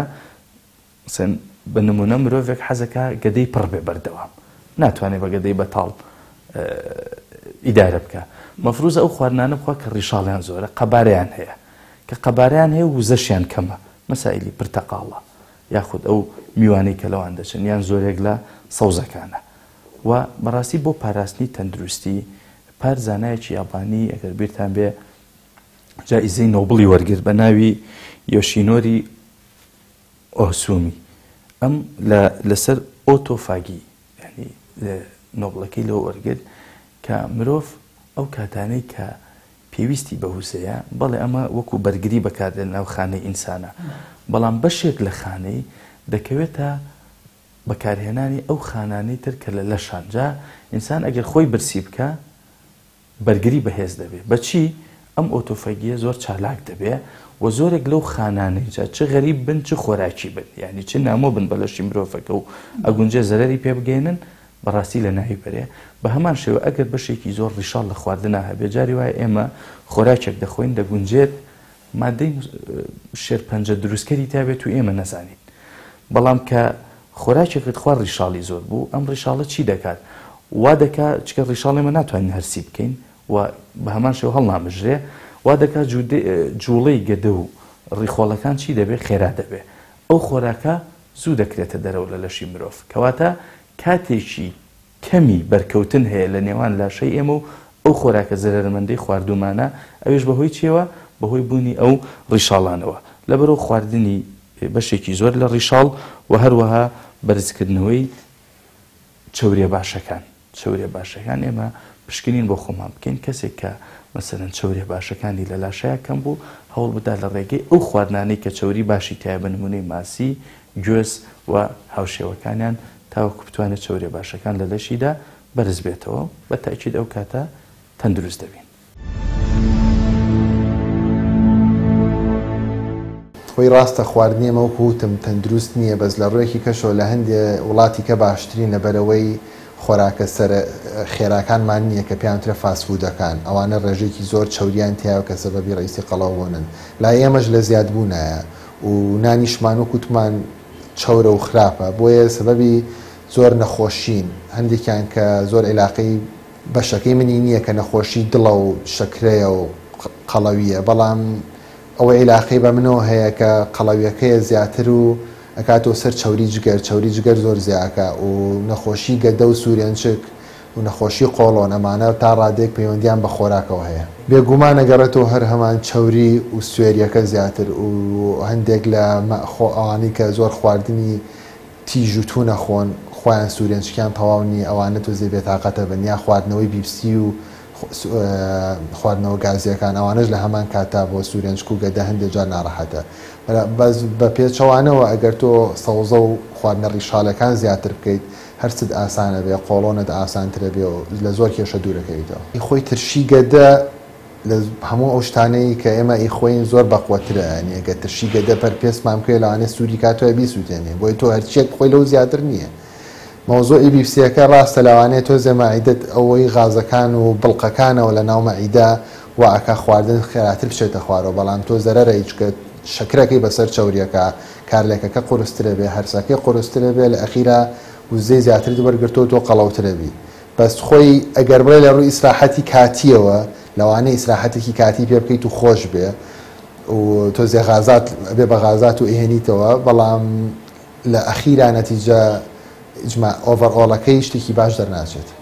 بە نمونە مرۆڤێک حەزەکە گەدەی پڕ بێ بەردەوام ناتوانێت بە گەدەی بەتاڵ ئیدارە بکە مەفروزە ئەو خواردنانە بخوا کە ڕیشاڵیان زۆرە قەبارەیان هەیە کە قەبارەیان هەیە وزەشیان کەمە مەسائلی پرتەقاڵە یاخود ئەو میوانەی کە لەوان دەچن یان زۆرێک لە سەوزەکانە و بەڕاستی بۆ پاراستنی تەندروستی پار زانایەکی یابانی ئەگەر بیرتان بێ جائزەی نۆبڵی وەرگرت بە ناوی یۆشینۆری ئۆسومی ئەم لەسەر ئۆتۆفاگی ینی نۆبڵەکەی لەوە وەرگرت کە مرۆڤ ئەو کاتانەی کە پێویستی بە وزەیە بەڵێ ئەمە وەکو بەرگری بەکاردێن ناو خانەی ئینسانە بەڵام بەشێک لە خانەی دەکەوێتە بەکارهێنانی ئەو خانانەی تر کە لە لەشانجا ئینسان ئەگەر خۆی برسی بکە بەرگری بەهێز دەبێت بەچی ئەم ئۆتۆفەگیە زۆر چالاک دەبێت و زۆرێک لەو خانانەیجا چ غەریب بن چ خۆراکی بن یعنی چ نامۆ بن بە لەشی مرۆڤەکە و ئەگونجێ زەرەری پێ بگەێنن بەڕاستی لە ناوی بەرێ بە هەمان شێوە ئەگەر بەشێکی زۆر ڕیشاڵ لە خواردنە هەبێ جاری وایە ئێمە خۆراکێک دەخۆین دەگونجێت مادەی شێرپەنجە دروستکەری تابێت و ئێمە نەزانین بەڵام کە خۆراکێکت خوارد ڕیشاڵی زۆر بوو ئەم ڕیشاڵە چی دەکات وا دەکات چکە ڕیشاڵێمە ناتوانین هەرسی بکەین و بە هەمان شێوە هەڵنامژرێ وا دەکات جوڵەی گەدە و ڕیخۆڵەکان چی دەبێت خێرا دەبێت ئەو خۆراکە زوو دەکرێتە دەرەوە لە لەشی مرۆڤ کەواتە کاتێکی کەمی بەرکەوتن هەیە لە نێوان لاشەی ئێمە و ئەو خۆراکە زەرمەندەی خواردومانە ئەوێش بەهۆی چێوە بەهۆی بوونی ئەو ڕیشاڵانەوە لەبەرەوە خواردنی بەشێکی زۆر لە ڕیشاڵ و هەروەها بەرزکردنەوەی چەورێ باشەکان ئێمە پشکنین بۆ خۆمان بکەین کەسێک کە مەسەرەن چەورێ باشەکانی لە لاشەیە کەم بوو هەوڵ بدا لە ڕێگەی ئەو خواردنانەی کە چەوری باشی تایە بە نمونەی ماسی گوێز و هاوشێوەکانیان تاوەکو بتوانێت چەورێ باشەکان لە لەشیدا بەرز بێتەوە بە تاکید ئەو کاتە تەندروست دەبین خۆی ڕاستە خواردنی ئەمە وتم تەندروست نییە بەس لە ڕوویەکی کەشەوە لە هەندێک وڵاتی کە باشترین لەبەرەوەی خۆراکە سەر خێراکانمان نییە کە پێیان ترە فاسفودەکان ئەوانە ڕێژێکی زۆر چەوریان تیاوە کە سەبەبی ڕئیسی قەڵەوبوونن لای ئێمەش لە زیادبوونایە و نانیشمان و کوتمان چەورە و خراپە بۆیە سەبەبی زۆر نەخۆشین هەندێکیان کە زۆر عێلاقەی بەشەکەی منی نییە کە نەخۆشی دڵە و شەکرەیە و قەڵەویە بەڵام ئەوە عێلاقەی بە منەوە هەیە کە قەڵەویەکەیە زیاتر و ئەکاتەوە سەر چەوری جگەر زۆر زیاکە و نەخۆشی گەدە و سوورێنچک و نەخۆشی قۆڵۆن ئەمانە تا ڕادێک پەیوەندیان بە خۆراکەوە هەیە بێگومان ئەگەڕێتەوە هەر هەمان چەوری و سوێریەکە زیاتر و هەندێک لە ئەوانەی کە زۆر خواردنی تیژ و تو نەخۆن خۆیان سوورێنچکیان تەواو نیە ئەوانە تۆزێ بێتاقەتە بەن یا خواردنەوەی بیبسی و خواردنەوە گازیەکان ئەوانش لە هەمان کاتا بۆ سوورێنچک و گەدە هەندێک جار ناڕەحەتە بە پێچەوانەوە ئەگەر تۆ سەوزە و خواردنە ڕیشاڵەکان زیاتر بکەیت هەرچت ئاسانە بێ قۆڵۆنت ئاسانترە بێ و لە زۆر کێشە دوورەکەیتەوە خۆی ترشی گەدە لە هەموو ئەو شتانەی کە ئێمە ئیخۆین زۆر بەقوەترە ئەگە ترشی گەدە پەرپێسمان بکەی لەوانێ سووری کاتۆە بیسووتێنێ بۆی تۆ هەرچیەک خۆی لەو زیاتر نییە مۆزۆی بیبسیەکە ڕاستە لەوانەیە تۆ زێمەعیدت ئەوەی غازەکان و بڵقەکانەوە لە ناو مەعیدا و ئەکا خواردن خێراتر بچێتە خوارەوە بەڵام تۆ زەرەرە هیچکە شەکرەکەی بەسەر چەوریەکە کارلێکەکە قورسترە بێ هەرسەکەی قورسترە بێ لە ئەخیرا وزەی زیاتر وەرگرتۆ تۆ قەڵەوترە بی بەس خۆی ئەگەر بڵێ لە ڕووی ئیسراحەتی کاتیەوە لەوانەیە ئیسراحەتێکی کاتی پێ بکەیت و خۆش بێ و تۆ زێ غازات بێ بە غازات و ئێهێنیتەوە بەڵام لە ئەخیرا نەتیجە ئۆڤەرئۆڵەکەی شتێکی باش دەرناچێت